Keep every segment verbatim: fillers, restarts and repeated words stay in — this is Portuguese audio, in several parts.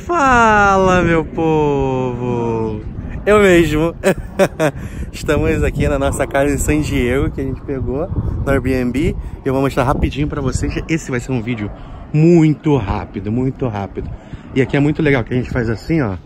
Fala, meu povo! Eu mesmo! Estamos aqui na nossa casa em San Diego, que a gente pegou no Airbnb. E eu vou mostrar rapidinho pra vocês. Esse vai ser um vídeo muito rápido, muito rápido. E aqui é muito legal, que a gente faz assim, ó.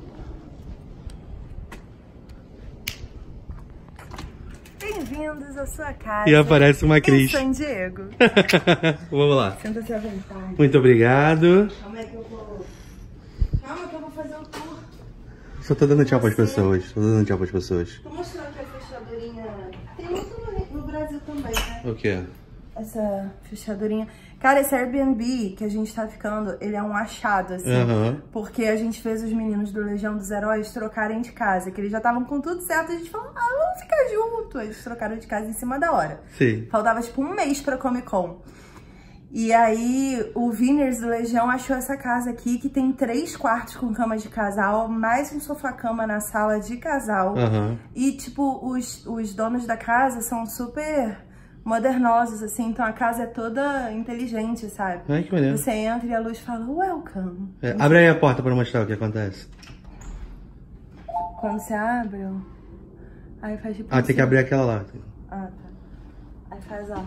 Bem-vindos à sua casa. E aparece uma Cris. Em San Diego. Vamos lá. Senta-se à vontade. Muito obrigado. Calma aí que eu vou... Calma que eu vou fazer o tour. Só tô dando tchau pras pessoas. Tô dando tchau pras pessoas. Tô mostrando aqui a fechadurinha. Tem muito no, no Brasil também, né? O quê? Essa fechadurinha. Cara, esse Airbnb que a gente tá ficando, ele é um achado, assim. Uhum. Porque a gente fez os meninos do Legião dos Heróis trocarem de casa. Que eles já estavam com tudo certo. A gente falou, ah, vamos ficar junto. Eles trocaram de casa em cima da hora. Sim. Faltava, tipo, um mês pra Comic Con. E aí, o Winners do Legião achou essa casa aqui, que tem três quartos com cama de casal, mais um sofá-cama na sala de casal. Uhum. E, tipo, os, os donos da casa são super modernosos, assim, então a casa é toda inteligente, sabe? Ai, que maneiro. Você entra e a luz fala, welcome. É, abre aí a porta pra mostrar o que acontece. Quando você abre, ó, aí faz tipo... Ah, tem que abrir aquela lá. Ah, tá. Aí faz, ó.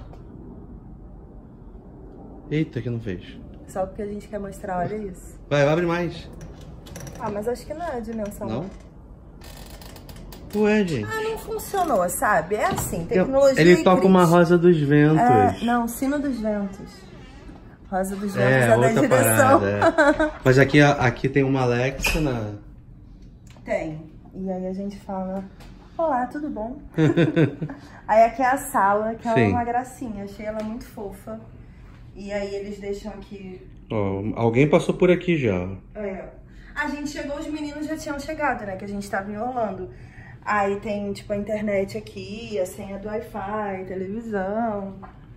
Eita, que não fez. Só porque a gente quer mostrar, olha isso. Vai, abre mais. Ah, mas acho que não é a dimensão. Não? Ué, gente. Ah, não funcionou, sabe? É assim, tecnologia. Ele e toca Cris. uma rosa dos ventos. É, não, sino dos ventos. Rosa dos ventos É, é, da outra direção. parada. É. Mas aqui, aqui tem uma Alexa na... Tem. E aí a gente fala, olá, tudo bom? Aí aqui é a sala, que ela é Sim. uma gracinha. Achei ela muito fofa. E aí eles deixam aqui... Ó, alguém passou por aqui já. É. A gente chegou, os meninos já tinham chegado, né? Que a gente tava em Orlando. Aí tem, tipo, a internet aqui, a senha do Wi-Fi, televisão.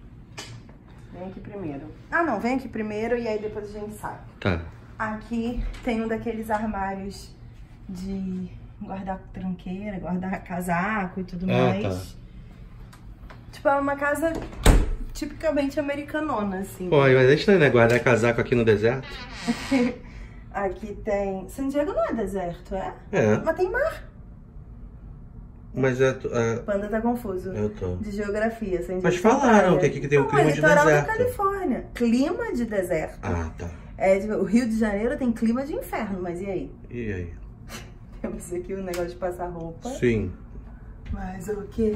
Vem aqui primeiro. Ah, não, vem aqui primeiro e aí depois a gente sai. Tá. Aqui tem um daqueles armários de guardar tranqueira, guardar casaco e tudo Ah, mais. tá. Tipo, é uma casa tipicamente americanona, assim. Pô, mas é estranho, né? Guardar casaco aqui no deserto. Aqui tem... San Diego não é deserto, é? É. Mas tem mar. Mas é... é... O Panda tá confuso. Eu tô. De geografia. San Diego Mas tem falaram praia. que aqui que tem um Não, clima é de litoral deserto. da Califórnia. Clima de deserto. Ah, tá. É, tipo, o Rio de Janeiro tem clima de inferno, mas e aí? E aí? Temos aqui o negócio de passar roupa. Sim. Mas o que?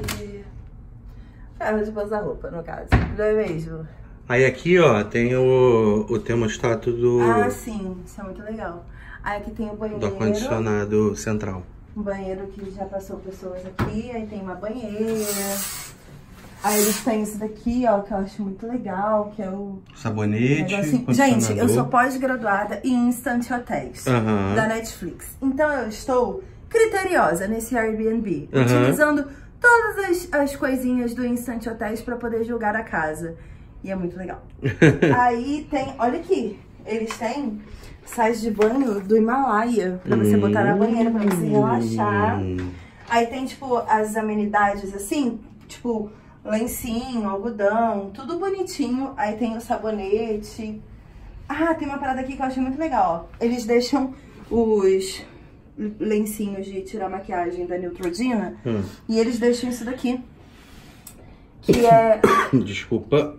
Ferro de passar roupa, no caso. Não é mesmo? Aí aqui, ó, tem o, o termostato do, Ah, sim. Isso é muito legal. Aí aqui tem o banheiro. do ar-condicionado central. Um banheiro que já passou pessoas aqui. Aí tem uma banheira. Aí eles têm isso daqui, ó, que eu acho muito legal, que é o... Sabonete, Assim. Gente, eu sou pós-graduada em Instant Hotéis, Uhum. da Netflix. Então eu estou criteriosa nesse Airbnb, Uhum. utilizando todas as, as coisinhas do Instant Hotéis para poder julgar a casa. E é muito legal. Aí tem, olha aqui, eles têm sais de banho do Himalaia, pra você botar na banheira, pra você relaxar. Aí tem, tipo, as amenidades assim, tipo... lencinho, algodão, tudo bonitinho. Aí tem o sabonete. Ah, tem uma parada aqui que eu achei muito legal, ó. Eles deixam os lencinhos de tirar maquiagem da Neutrogena. Hum. E eles deixam isso daqui. Que é... Desculpa.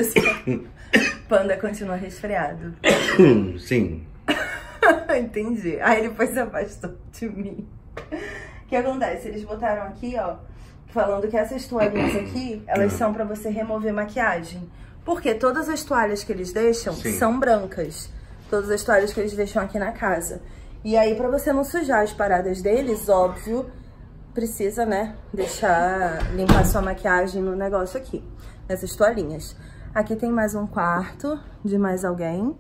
Panda continua resfriado. Sim. Entendi. Aí ele depois se afastou de mim. O que acontece? Eles botaram aqui, ó, falando que essas toalhinhas aqui, elas são pra você remover maquiagem. Porque todas as toalhas que eles deixam Sim. são brancas. Todas as toalhas que eles deixam aqui na casa. E aí, pra você não sujar as paradas deles, óbvio, precisa, né, deixar, limpar sua maquiagem no negócio aqui. Nessas toalhinhas. Aqui tem mais um quarto de mais alguém.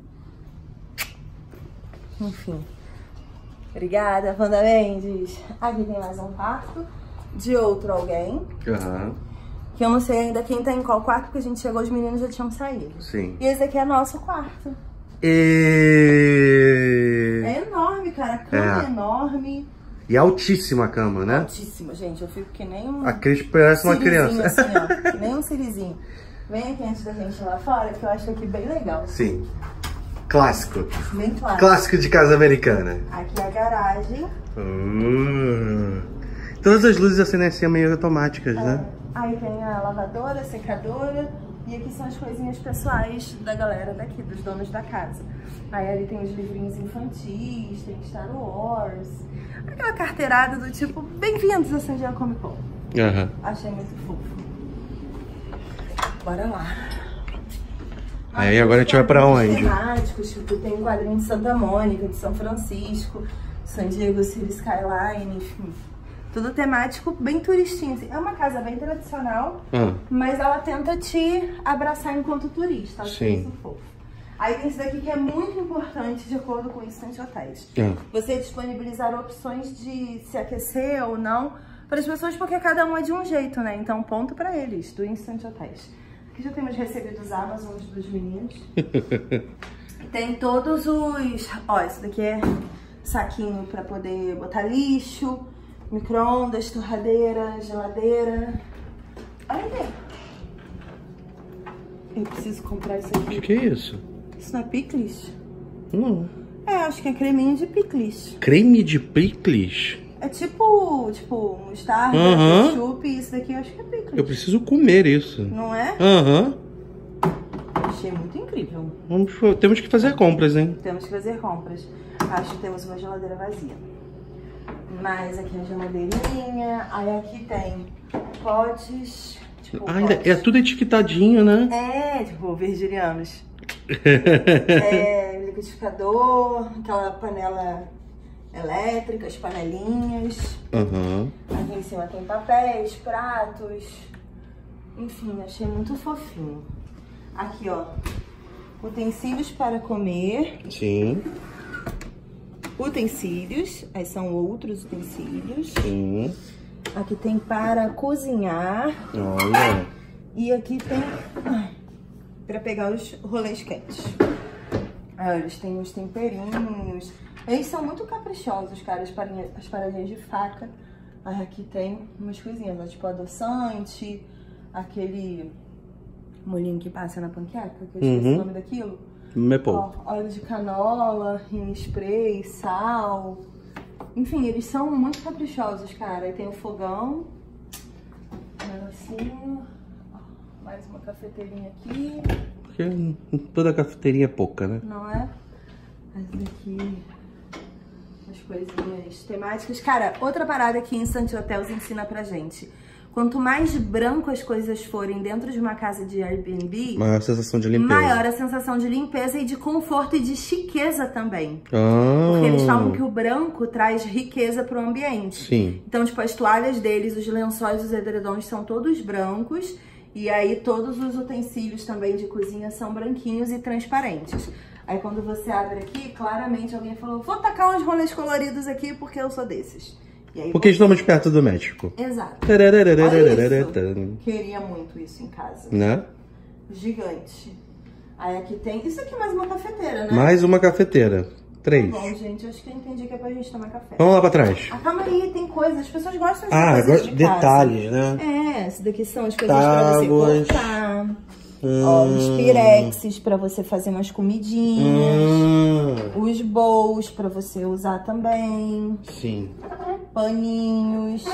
Enfim. Obrigada, Panda Mendes. Aqui tem mais um quarto de outro alguém. Uhum. Que eu não sei ainda quem tá em qual quarto, porque a gente chegou, os meninos já tinham saído. Sim. E esse aqui é nosso quarto. E... É enorme, cara. A cama é, é enorme. E altíssima a cama, né? Altíssima, gente. Eu fico que nem um... A Cris parece uma criança. Assim, ó. Que nem um sirizinho. Vem aqui antes da gente ir lá fora, que eu acho aqui bem legal. Sim. Clássico. Bem clássico. Clássico de casa americana. Aqui é a garagem. Uh, todas as luzes acendem assim meio automáticas, é. né? Aí tem a lavadora, a secadora. E aqui são as coisinhas pessoais da galera daqui, dos donos da casa. Aí ali tem os livrinhos infantis, tem Star Wars. Aquela carteirada do tipo, bem-vindos a San Diego Comic Con. Uhum. Achei muito fofo. Bora lá. Aí agora a gente vai pra onde? Temáticos, tipo, tem um quadrinho de Santa Mônica, de São Francisco, San Diego City Skyline, enfim. Tudo temático, bem turistinho. Assim. É uma casa bem tradicional, hum. mas ela tenta te abraçar enquanto turista. Acho Sim. isso fofo. Aí tem isso daqui que é muito importante, de acordo com o Instant Hotéis. Hum. Você disponibilizar opções de se aquecer ou não para as pessoas, porque cada um é de um jeito, né? Então, ponto para eles, do Instant Hotéis. Aqui já temos recebidos Amazon dos meninos. Tem todos os... Ó, esse daqui é saquinho para poder botar lixo. Micro-ondas, torradeira, geladeira. Olha aqui. Eu preciso comprar isso aqui. O que é isso? Isso não é picles? Não. É, acho que é creminho de picles. Creme de picles? É tipo, tipo, mostarda, uhum. ketchup, isso daqui eu acho que é picles. Eu preciso comer isso. Não é? Aham. Uhum. Achei muito incrível. Vamos, temos que fazer compras, hein? Temos que fazer compras. Acho que temos uma geladeira vazia. Mas aqui é a geladeirinha, aí aqui tem potes, tipo, ah, ainda é tudo etiquetadinho, né? É, tipo, virginianos. É, liquidificador, aquela panela elétrica, as panelinhas. Uhum. Aqui em cima tem papéis, pratos. Enfim, achei muito fofinho. Aqui, ó, utensílios para comer. Sim. Utensílios, aí são outros utensílios. Sim. Aqui tem para cozinhar. Olha. E aqui tem para pegar os rolês quentes. Aí eles têm os temperinhos. Eles são muito caprichosos, cara, as paradinhas, as paradinhas de faca. Aí aqui tem umas coisinhas, ó, tipo adoçante, aquele molhinho que passa na panqueca, que eu esqueci uhum. o nome daquilo. Ó, óleo de canola, em spray, sal. Enfim, eles são muito caprichosos, cara. Aí tem o fogão. Um negocinho. Ó, mais uma cafeteirinha aqui. Porque toda cafeteirinha é pouca, né? Não é? Mas daqui... as coisinhas temáticas. Cara, outra parada que Instant Hotels ensina pra gente. Quanto mais branco as coisas forem dentro de uma casa de Airbnb, maior a sensação de limpeza. Maior a sensação de limpeza e de conforto e de chiqueza também. Ah. Porque eles falam que o branco traz riqueza pro ambiente. Sim. Então, tipo, as toalhas deles, os lençóis, os edredons são todos brancos. E aí todos os utensílios também de cozinha são branquinhos e transparentes. Aí quando você abre aqui, claramente alguém falou, vou tacar uns rolês coloridos aqui porque eu sou desses. E aí, porque estamos perto do México. Exato. Olha isso. Queria muito isso em casa. Né? Gigante. Aí aqui tem... Isso aqui é mais uma cafeteira, né? Mais uma cafeteira. Três. Tá bom, gente. Acho que eu entendi que é pra gente tomar café. Vamos lá pra trás. Ah, calma aí. Tem coisas. As pessoas gostam de ah, coisas de detalhes, casa. né? É. Esse daqui são as coisas pra você cortar. Hum. Ó, os pirexes pra você fazer umas comidinhas. Hum. Os bowls pra você usar também. Sim. Paninhos.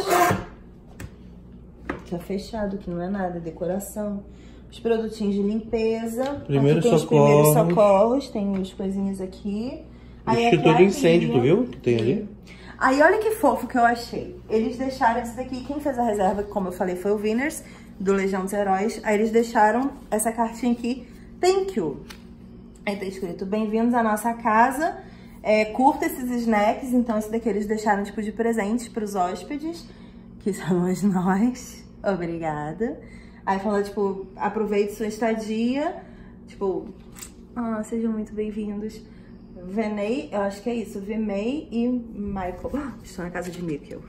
Tá fechado, que não é nada, é decoração. Os produtinhos de limpeza. Primeiro aqui tem socorros. os primeiros socorros, tem as coisinhas aqui. Aí extintor de incêndio, tu viu? Que tem ali. Aí olha que fofo que eu achei. Eles deixaram isso daqui, quem fez a reserva, como eu falei, foi o Winners, do Legião dos Heróis. Aí eles deixaram essa cartinha aqui, thank you. Aí tá escrito, bem-vindos à nossa casa. É, curta esses snacks, então esse daqui eles deixaram tipo de presente pros hóspedes, que somos nós. Obrigada. Aí fala, tipo, aproveite sua estadia. Tipo, ah, sejam muito bem-vindos. Venei, eu acho que é isso, Vemei e Michael. Ah, estou na casa de Mikkel.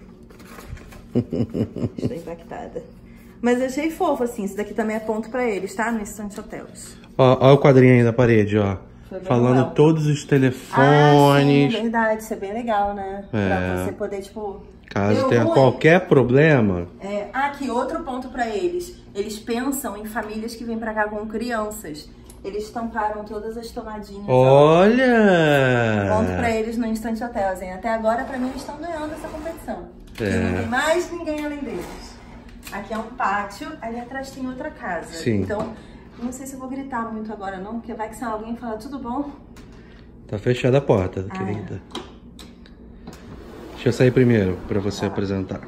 Estou impactada. Mas eu achei fofo, assim, isso daqui também é ponto pra eles, tá? No Instant Hotels. Ó, ó o quadrinho aí da parede, ó. Falando legal. Todos os telefones. Ah, sim, verdade, isso é bem legal, né? É. Pra você poder, tipo... Caso tenha ruim. Qualquer problema... É, ah, aqui, outro ponto pra eles. Eles pensam em famílias que vêm pra cá com crianças. Eles tamparam todas as tomadinhas. Olha! Ponto pra eles no Instant Hotels, hein? Até agora, pra mim, eles estão ganhando essa competição. É. E não tem mais ninguém além deles. Aqui é um pátio, ali atrás tem outra casa. Sim. Então, não sei se eu vou gritar muito agora não, porque vai que se alguém falar, tudo bom? Tá fechada a porta, Ah, querida. É. Deixa eu sair primeiro, pra você Tá. apresentar.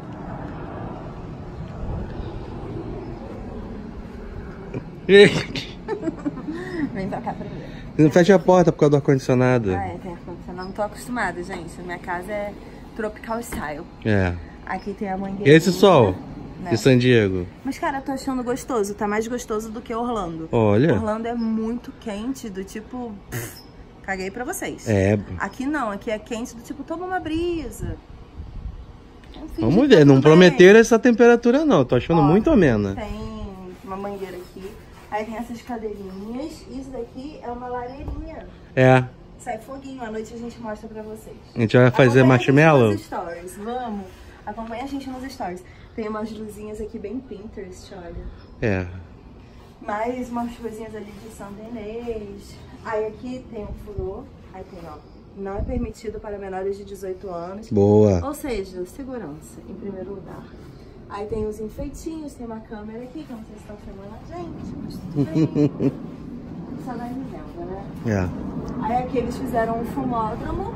Vem pra cá primeiro. Não fecha a porta por causa do ar-condicionado. Ah, é, tem ar-condicionado. Não tô acostumada, gente. Minha casa é tropical style. É. Aqui tem a mangueira. E esse sol Né? de San Diego? Mas, cara, eu tô achando gostoso. Tá mais gostoso do que Orlando. Olha. Orlando é muito quente, do tipo... pff, caguei pra vocês. É. Aqui não, aqui é quente do tipo, toma uma brisa. Enfim, Vamos tá ver, não tudo prometeram bem. essa temperatura não. Tô achando Ó, muito amena. Tem uma mangueira aqui. Aí tem essas cadeirinhas. Isso daqui é uma lareirinha. É. Sai foguinho. À noite a gente mostra pra vocês. A gente vai fazer Acompanha marshmallow? A gente nos stories. Vamos. Acompanha a gente nos stories. Tem umas luzinhas aqui bem Pinterest, olha. É. Mais umas coisinhas ali de São Denês. Aí aqui tem um furor. Aí tem, ó. Não é permitido para menores de dezoito anos. Boa. Ou seja, segurança, em primeiro lugar. Aí tem os enfeitinhos, tem uma câmera aqui, que eu não sei se estão filmando a gente, mas tudo bem. Só dá venda, né? É. Aí aqui eles fizeram um fumódromo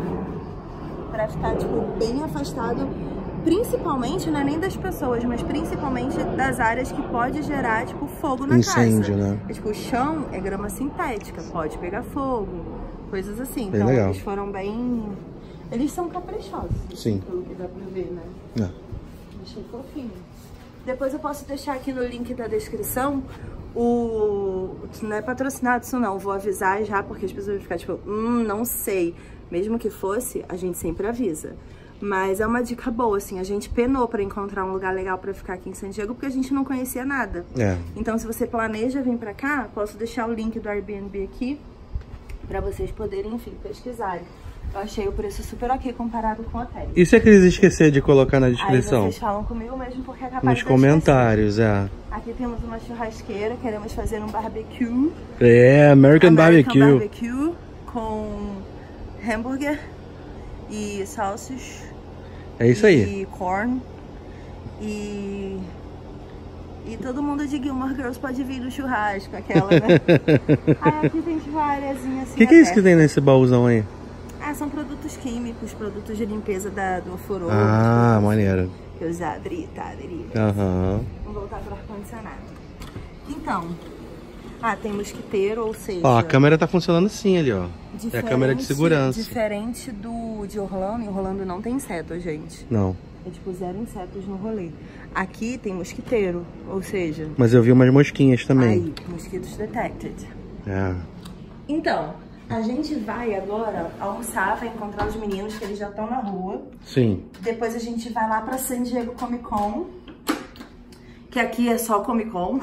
pra ficar, tipo, bem afastado, principalmente, não é nem das pessoas, mas principalmente das áreas que pode gerar, tipo, fogo na Incêndio, casa. né? É, tipo, o chão é grama sintética, pode pegar fogo, coisas assim. Bem Então legal. eles foram bem... Eles são caprichosos, Sim. pelo que dá pra ver, né? É. Achei fofinho. Depois eu posso deixar aqui no link da descrição o... Não é patrocinado isso não, vou avisar já, porque as pessoas vão ficar tipo, hum, não sei. Mesmo que fosse, a gente sempre avisa. Mas é uma dica boa, assim, a gente penou pra encontrar um lugar legal pra ficar aqui em San Diego, porque a gente não conhecia nada. É. Então, se você planeja vir pra cá, posso deixar o link do Airbnb aqui, pra vocês poderem, enfim, pesquisarem. Eu achei o preço super ok comparado com hotéis. E se eles esquecer de colocar na descrição? Aí vocês falam comigo mesmo, porque é capaz Nos de eu comentários, é. esquecer. Aqui temos uma churrasqueira, queremos fazer um barbecue. É, American, Barbecue. Barbecue com hambúrguer e sausage. É isso aí. E corn. E... E todo mundo de Gilmore Girls pode vir no churrasco, aquela, né? Aí aqui tem tipo uma areazinha assim. O que, que é isso aberta. que tem nesse baúzão aí? Ah, são produtos químicos, produtos de limpeza da, do ofurô. Ah, maneiro. Que eu já abri, tá? Abri. Aham. Vamos voltar para o ar-condicionado. Então, ah, tem mosquiteiro, ou seja... Ó, a câmera tá funcionando sim ali, ó. É a diferente- câmera de segurança. Diferente do de Orlando, em Orlando não tem inseto, gente. Não. É tipo zero insetos no rolê. Aqui tem mosquiteiro, ou seja... Mas eu vi umas mosquinhas também. Aí, mosquitos detected. É. Então, a gente vai agora almoçar, vai encontrar os meninos que eles já estão na rua. Sim. Depois a gente vai lá pra San Diego Comic Con, que aqui é só Comic Con.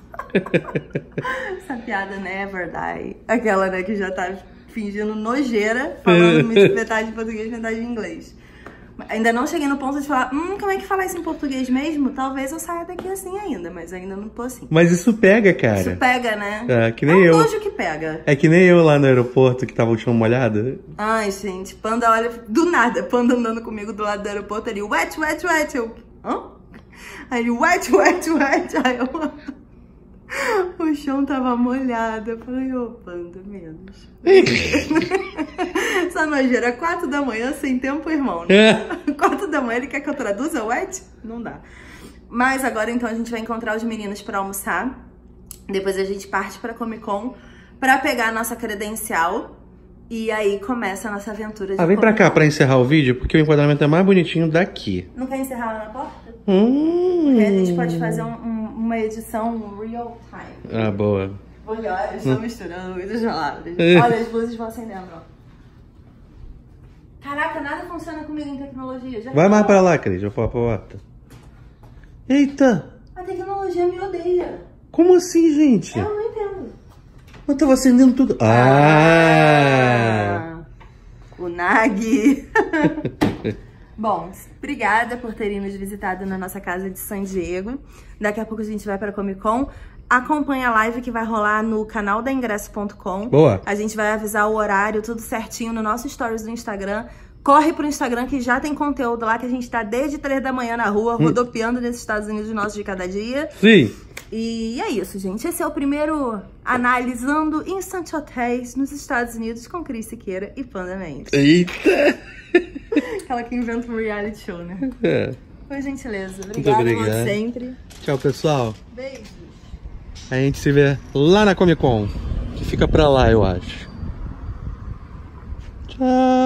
Essa piada never die. Aquela, né, que já tá fingindo nojeira, falando metade em português, metade em inglês. Ainda não cheguei no ponto de falar, hum, como é que fala isso em português mesmo? Talvez eu saia daqui assim ainda, mas ainda não tô assim. Mas isso pega, cara. Isso pega, né? É, que nem é um eu. nojo que pega. É que nem eu lá no aeroporto que tava o chão molhado. Ai, gente, Panda olha, do nada, Panda andando comigo do lado do aeroporto, ele, wet, wet, wet, eu, hã? Aí ele, wet, wet, wet, aí eu, o chão tava molhado, eu falei, ô, Panda, menos. Essa nojeira, quatro da manhã, sem tempo, irmão, né? Quatro da manhã, ele quer que eu traduza wet? Não dá. Mas agora, então, a gente vai encontrar os meninos pra almoçar, depois a gente parte pra Comic Con pra pegar a nossa credencial. E aí começa a nossa aventura de Ah, vem pra Comic cá Con. pra encerrar o vídeo, porque o enquadramento é mais bonitinho daqui. Não quer encerrar lá na porta? Hum. Porque a gente pode fazer um, um, uma edição real time. Ah, boa. Olha, olha, estou misturando muitas palavras. Olha, as luzes vão acendendo, ó. Caraca, nada funciona comigo em tecnologia. Já Vai mais reparou? pra lá, Cris, eu falo pra porta. Eita! A tecnologia me odeia. Como assim, gente? Eu não entendo. Eu tava acendendo tudo. Ah! Ah, o Nag. Bom, obrigada por terem nos visitado na nossa casa de San Diego. Daqui a pouco a gente vai para Comic Con. acompanha a live que vai rolar no canal da ingresso ponto com. Boa. A gente vai avisar o horário, tudo certinho no nosso stories do Instagram. Corre pro Instagram que já tem conteúdo lá, que a gente tá desde três da manhã na rua, hum. rodopiando nesses Estados Unidos nossos de cada dia. Sim. E é isso, gente. Esse é o primeiro analisando Instant Hotéis nos Estados Unidos com Cris Siqueira e Panda Mendes. Eita! Aquela que inventa um reality show, né? É. Por gentileza. Obrigada, Muito obrigado. sempre. Tchau, pessoal. Beijos. A gente se vê lá na Comic Con, que fica pra lá, eu acho. Tchau.